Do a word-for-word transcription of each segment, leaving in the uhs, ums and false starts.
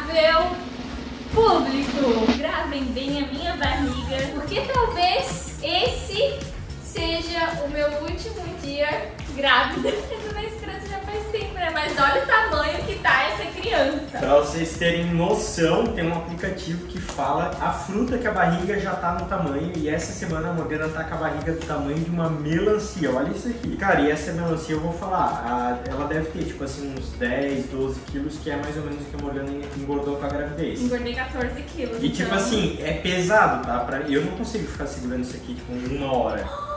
admirável público, gravem bem a minha barriga, porque talvez esse seja o meu último dia grávida. Eu tô na esperança já faz tempo, né? Mas olha o tamanho que tá essa criança. Pra vocês terem noção, tem um aplicativo que fala a fruta que a barriga já tá no tamanho. E essa semana a Morgana tá com a barriga do tamanho de uma melancia. Olha isso aqui. Cara, e essa melancia eu vou falar, a, ela deve ter tipo assim uns dez, doze quilos, que é mais ou menos o que a Morgana engordou com a gravidez. Engordei quatorze quilos. E tipo então... assim, é pesado, tá? Pra, eu não consigo ficar segurando isso aqui tipo uma hora.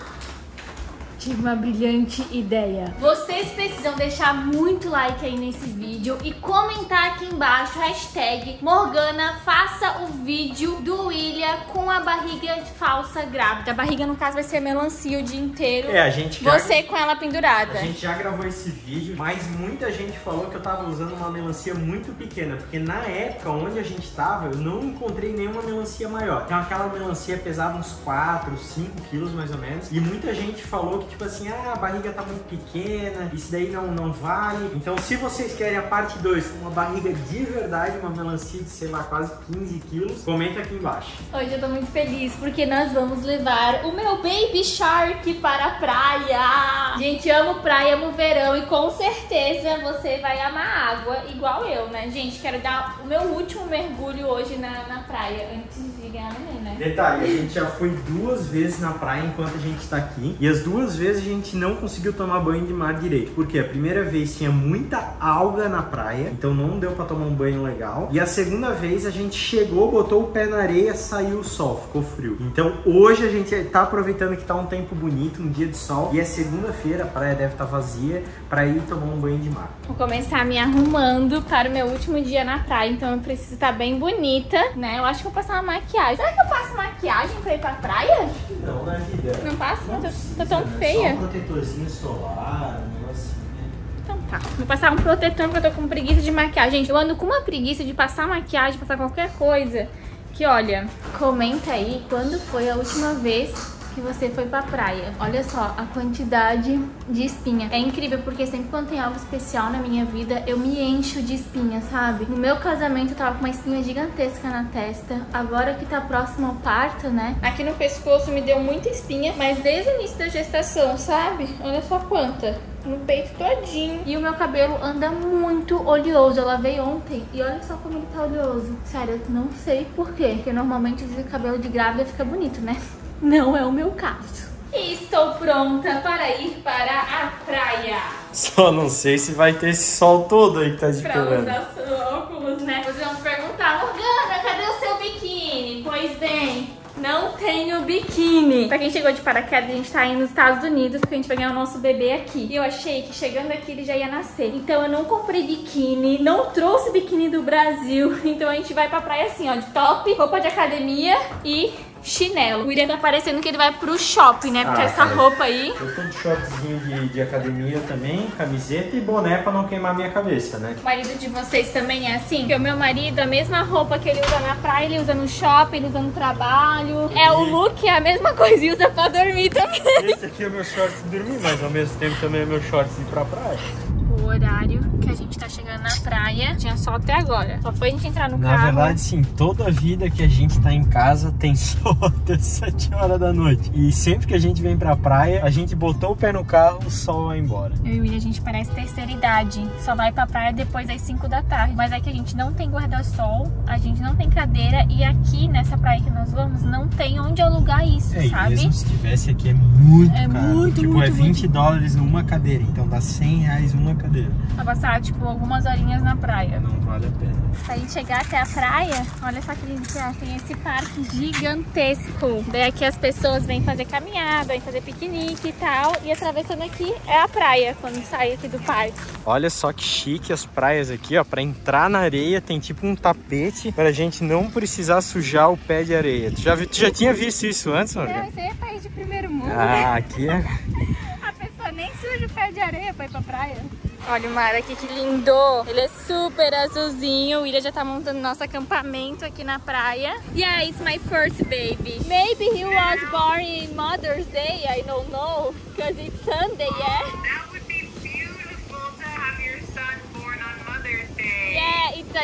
Tive uma brilhante ideia. Vocês precisam deixar muito like aí nesse vídeo e comentar aqui embaixo, hashtag Morgana, faça o vídeo do William com a barriga falsa grávida. A barriga, no caso, vai ser melancia o dia inteiro. É, a gente já... Você com ela pendurada. A gente já gravou esse vídeo, mas muita gente falou que eu tava usando uma melancia muito pequena, porque na época onde a gente tava, eu não encontrei nenhuma melancia maior. Então aquela melancia pesava uns quatro, cinco quilos mais ou menos, e muita gente falou que tipo assim, ah, a barriga tá muito pequena, isso daí não, não vale. Então se vocês querem a parte dois com uma barriga de verdade, uma melancia de, sei lá, quase quinze quilos, comenta aqui embaixo. Hoje eu tô muito feliz porque nós vamos levar o meu Baby Shark para a praia. Gente, amo praia, amo verão e com certeza você vai amar água igual eu, né? Gente, quero dar o meu último mergulho hoje na, na praia, antes de ganhar neném, né? Detalhe, a gente já foi duas vezes na praia enquanto a gente tá aqui, e as duas vezes a gente não conseguiu tomar banho de mar direito. Porque a primeira vez tinha muita alga na praia, então não deu pra tomar um banho legal. E a segunda vez a gente chegou, botou o pé na areia, saiu o sol, ficou frio. Então hoje a gente tá aproveitando que tá um tempo bonito, um dia de sol, e é segunda-feira, a praia deve estar vazia, pra ir tomar um banho de mar. Vou começar me arrumando para o meu último dia na praia, então eu preciso estar bem bonita, né? Eu acho que vou passar uma maquiagem. Será que eu passo maquiagem pra ir pra praia? Não, na vida. Não passo? Não Tô, precisa, tô tão né? feia. Só um protetorzinho solar, um negocinho. Então tá, vou passar um protetor porque eu tô com preguiça de maquiagem. Gente, eu ando com uma preguiça de passar maquiagem, passar qualquer coisa. Que olha, comenta aí quando foi a última vez que você foi pra praia. Olha só a quantidade de espinha. É incrível porque sempre quando tem algo especial na minha vida, eu me encho de espinha, sabe? No meu casamento eu tava com uma espinha gigantesca na testa. Agora que tá próximo ao parto, né? Aqui no pescoço me deu muita espinha, mas desde o início da gestação, sabe? Olha só quanta. No peito todinho. E o meu cabelo anda muito oleoso. Eu lavei ontem e olha só como ele tá oleoso. Sério, eu não sei por quê. Porque normalmente o cabelo de grávida fica bonito, né? Não é o meu caso. E estou pronta para ir para a praia. Só não sei se vai ter esse sol todo aí que tá Pra esperando. usar os óculos, né? Vocês vão perguntar, Morgana, cadê o seu biquíni? Pois bem, não tenho biquíni. Pra quem chegou de paraquedas, a gente tá indo nos Estados Unidos porque a gente vai ganhar o nosso bebê aqui. E eu achei que chegando aqui ele já ia nascer. Então eu não comprei biquíni, não trouxe biquíni do Brasil. Então a gente vai pra praia assim, ó, de top, roupa de academia e chinelo. O William tá parecendo que ele vai pro shopping, né? Porque Ah, essa cara, roupa aí... Eu tô de shortzinho de, de academia também, camiseta e boné pra não queimar minha cabeça, né? O marido de vocês também é assim? Porque o meu marido, a mesma roupa que ele usa na praia, ele usa no shopping, ele usa no trabalho. É, o look é a mesma coisa e usa pra dormir também. Esse aqui é o meu shorts de dormir, mas ao mesmo tempo também é meu shorts de ir pra praia. O horário que a gente tá chegando na praia tinha sol até agora. Só foi a gente entrar no Na carro. Na verdade, sim, toda a vida que a gente tá em casa tem sol até sete horas da noite. E sempre que a gente vem pra praia, a gente botou o pé no carro, o sol vai embora. Eu e o William, a gente parece terceira idade. Só vai pra praia depois das cinco da tarde. Mas é que a gente não tem guarda-sol, a gente não tem cadeira. E aqui, nessa praia que nós vamos, não tem onde alugar isso, é, sabe? Mesmo se tivesse aqui é muito é caro. Muito, tipo, muito, é vinte muito. dólares numa cadeira. Então dá cem reais uma cadeira. Pra passar, tipo, algumas horinhas na praia. Não vale a pena. Pra gente chegar até a praia, olha só que lindo que é. Tem esse parque gigantesco. Daí aqui as pessoas vêm fazer caminhada, vêm fazer piquenique e tal. E atravessando aqui é a praia, quando sai aqui do parque. Olha só que chique as praias aqui, ó. Pra entrar na areia tem tipo um tapete pra gente não precisar sujar o pé de areia. Tu já, vi, tu já tinha visto isso antes, Morgana? Isso aí é país de primeiro mundo. Ah, aqui é... A pessoa nem suja o pé de areia pra ir pra praia. Olha o mar aqui, que lindo! Ele é super azulzinho. O William já tá montando nosso acampamento aqui na praia. Yeah, it's my first baby. Maybe he was born in Mother's Day, I don't know. Because it's Sunday, yeah? That would be beautiful to have your son born on Mother's Day. Yeah, it's a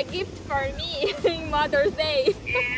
a gift for me in Mother's Day.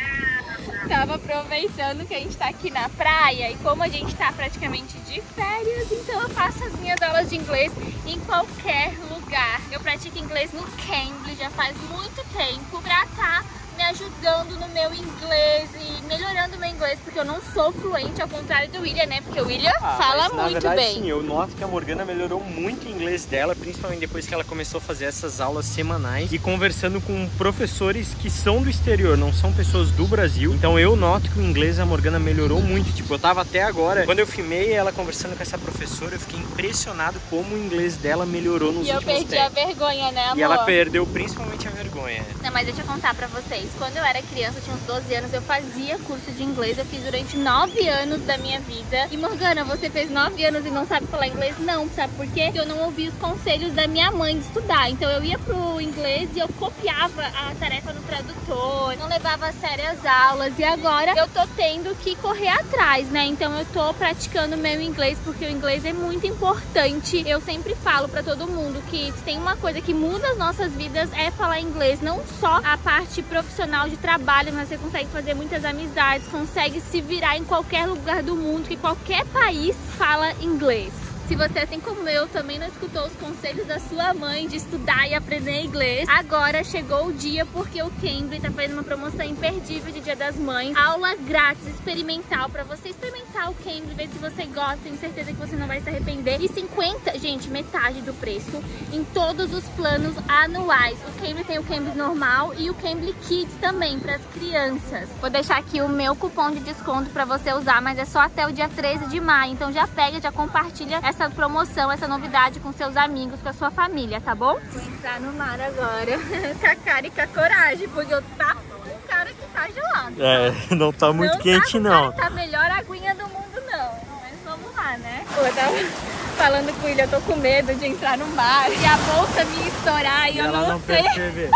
Tava aproveitando que a gente tá aqui na praia e como a gente tá praticamente de férias, então eu faço as minhas aulas de inglês em qualquer lugar. Eu pratico inglês no Cambly já faz muito tempo pra tá me ajudando no meu inglês e melhorando o meu inglês, porque eu não sou fluente, ao contrário do William, né? Porque o William ah, fala mas, muito na verdade, bem. Sim, eu noto que a Morgana melhorou muito o inglês dela, principalmente depois que ela começou a fazer essas aulas semanais e conversando com professores que são do exterior, não são pessoas do Brasil. Então eu noto que o inglês da Morgana melhorou muito. Tipo, eu tava até agora, quando eu filmei ela conversando com essa professora, eu fiquei impressionado como o inglês dela melhorou nos e últimos tempos. E eu perdi a vergonha, né, amor? E ela perdeu principalmente a vergonha. Não, mas deixa eu contar pra vocês. Quando eu era criança, eu tinha uns doze anos, eu fazia curso de inglês. Eu fiz durante nove anos da minha vida. E Morgana, você fez nove anos e não sabe falar inglês? Não, sabe por quê? Porque eu não ouvi os conselhos da minha mãe de estudar. Então eu ia pro inglês e eu copiava a tarefa no tradutor, não levava a sério as aulas. E agora eu tô tendo que correr atrás, né? Então eu tô praticando meu inglês, porque o inglês é muito importante. Eu sempre falo pra todo mundo que se tem uma coisa que muda as nossas vidas é falar inglês. Não só a parte profissional de trabalho, mas você consegue fazer muitas amizades, consegue se virar em qualquer lugar do mundo, que qualquer país fala inglês. Se você, assim como eu, também não escutou os conselhos da sua mãe de estudar e aprender inglês, agora chegou o dia, porque o Cambly tá fazendo uma promoção imperdível de Dia das Mães. Aula grátis, experimental, pra você experimentar o Cambly, ver se você gosta, tenho certeza que você não vai se arrepender. E cinquenta, gente, metade do preço em todos os planos anuais. O Cambly tem o Cambly normal e o Cambly Kids também, pras crianças. Vou deixar aqui o meu cupom de desconto pra você usar, mas é só até o dia treze de maio, então já pega, já compartilha essa essa promoção, essa novidade com seus amigos, com a sua família, tá bom? Vou entrar no mar agora, com a cara e com a coragem, porque eu tá com cara que tá gelado. É, não tá muito não quente tá não. Tá a melhor aguinha do mundo não, mas vamos lá, né? Pô, eu tava falando com ele, eu tô com medo de entrar no mar e a bolsa me estourar e, e eu ela não, não sei. perceber.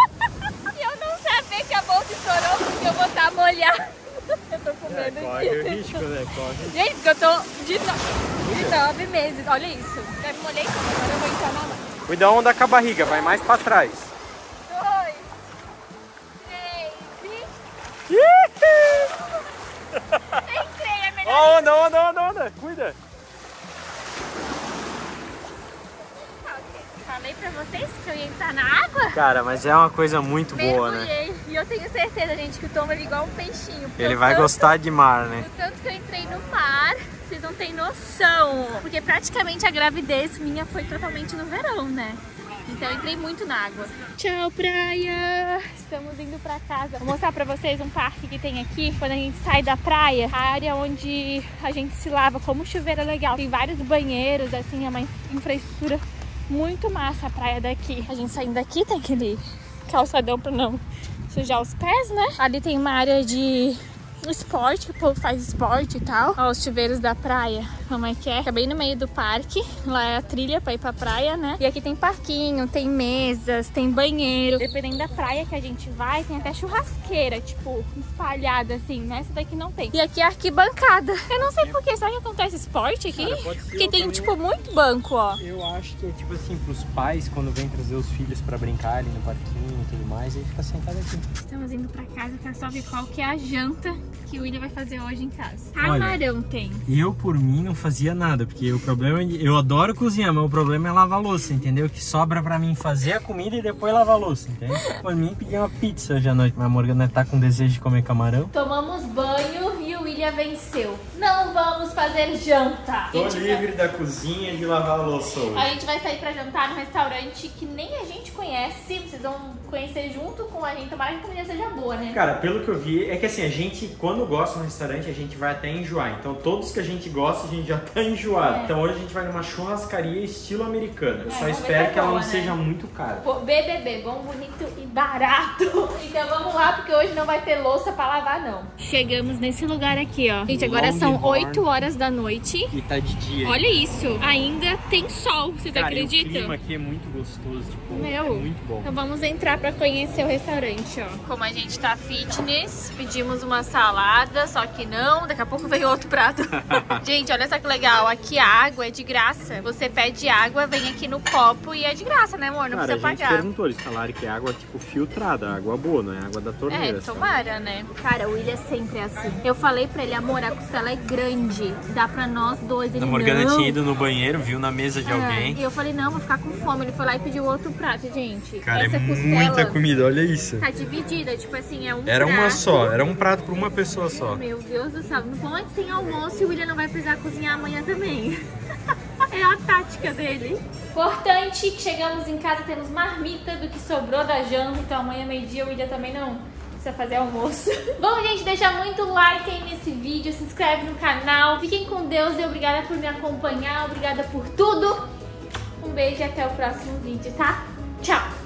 E eu não saber que a bolsa estourou porque eu vou estar molhada. Eu tô com medo é, corre disso. o risco, né? Corre. Gente, porque eu tô de, no... de nove meses, olha isso. Já me molhei tudo, agora eu vou entrar na mão. Cuidado da com a barriga, vai mais pra trás. Dois, três e... Entrei, é melhor. Ó, onda, onda, onda, onda, cuida. Falei pra vocês que eu ia entrar na água? Cara, mas é uma coisa muito boa, né? E eu tenho certeza, gente, que o Tom vai vir igual um peixinho. Ele vai tanto, gostar de mar, né? O tanto que eu entrei no mar, vocês não têm noção. Porque praticamente a gravidez minha foi totalmente no verão, né? Então eu entrei muito na água. Tchau, praia! Estamos indo pra casa. Vou mostrar pra vocês um parque que tem aqui. Quando a gente sai da praia, a área onde a gente se lava, como chuveiro é legal. Tem vários banheiros, assim, é uma infraestrutura muito massa a praia daqui. A gente saindo daqui tem aquele calçadão pra não sujar os pés, né? Ali tem uma área de esporte, que o povo faz esporte e tal. Ó, os chuveiros da praia, como é que é? Fica bem no meio do parque. Lá é a trilha pra ir pra praia, né? E aqui tem parquinho, tem mesas, tem banheiro. Dependendo da praia que a gente vai, tem até churrasqueira, tipo, espalhada assim. Nessa daqui não tem. E aqui é a arquibancada. Eu não sei por que. Será que acontece esporte aqui? Cara, pode ser. Porque tem, também, tipo, muito banco, ó. Eu acho que é tipo assim, pros pais, quando vêm trazer os filhos pra brincar ali no parquinho e tudo mais, aí fica sentado aqui. Estamos indo pra casa pra só ver qual que é a janta que o William vai fazer hoje em casa. Camarão tem. Eu, por mim, não fazia nada, porque o problema é... Eu adoro cozinhar, mas o problema é lavar louça, entendeu? Que sobra pra mim fazer a comida e depois lavar louça, entendeu? Por mim, pedir uma pizza hoje à noite, mas a Morgana tá com desejo de comer camarão. Tomamos banho e o William venceu. Não vamos fazer janta. Tô livre vai... da cozinha e de lavar a louça hoje. A gente vai sair pra jantar num restaurante que nem a gente conhece. Vocês vão conhecer junto com a gente. Tomara que a comida seja boa, né? Cara, pelo que eu vi, é que assim, a gente, quando gosta no restaurante, a gente vai até enjoar. Então todos que a gente gosta, a gente já tá enjoado. É. Então hoje a gente vai numa churrascaria estilo americana. Eu é, só espero que ela boa, não né? seja muito cara. B B B, bom, bonito e barato. Então vamos lá, porque hoje não vai ter louça pra lavar, não. Chegamos nesse lugar aqui aqui, ó. Gente, agora Longhorn. são oito horas da noite. E tá de dia. Olha isso, ainda tem sol, vocês Cara, acreditam? E o clima aqui é muito gostoso, tipo, Meu, é muito bom. Então vamos entrar pra conhecer o restaurante, ó. Como a gente tá fitness, pedimos uma salada, só que não, daqui a pouco veio outro prato. Gente, olha só que legal, aqui a água é de graça. Você pede água, vem aqui no copo e é de graça, né, amor? Não Cara, precisa a gente pagar. perguntou, eles falaram que é água, tipo, filtrada, água boa, não é água da torneira. É, tomara, né? Cara, o William sempre é assim. Eu falei pra ele, amor, a costela é grande, dá pra nós dois. Ele, A Morgana não. tinha ido no banheiro, viu na mesa de É, alguém. E eu falei, não, vou ficar com fome. Ele foi lá e pediu outro prato, gente. Cara, Essa é costela muita comida, olha isso. tá dividida, tipo assim, é um Era prato. uma só, era um prato pra uma pessoa só. Meu Deus do céu, como é que tem almoço e o William não vai precisar cozinhar amanhã também? É a tática dele. Importante que chegamos em casa, temos marmita do que sobrou da janta, então amanhã meio-dia o William também não precisa fazer almoço. Bom, gente, deixa muito like aí nesse vídeo, se inscreve no canal, fiquem com Deus e obrigada por me acompanhar, obrigada por tudo. Um beijo e até o próximo vídeo, tá? Tchau!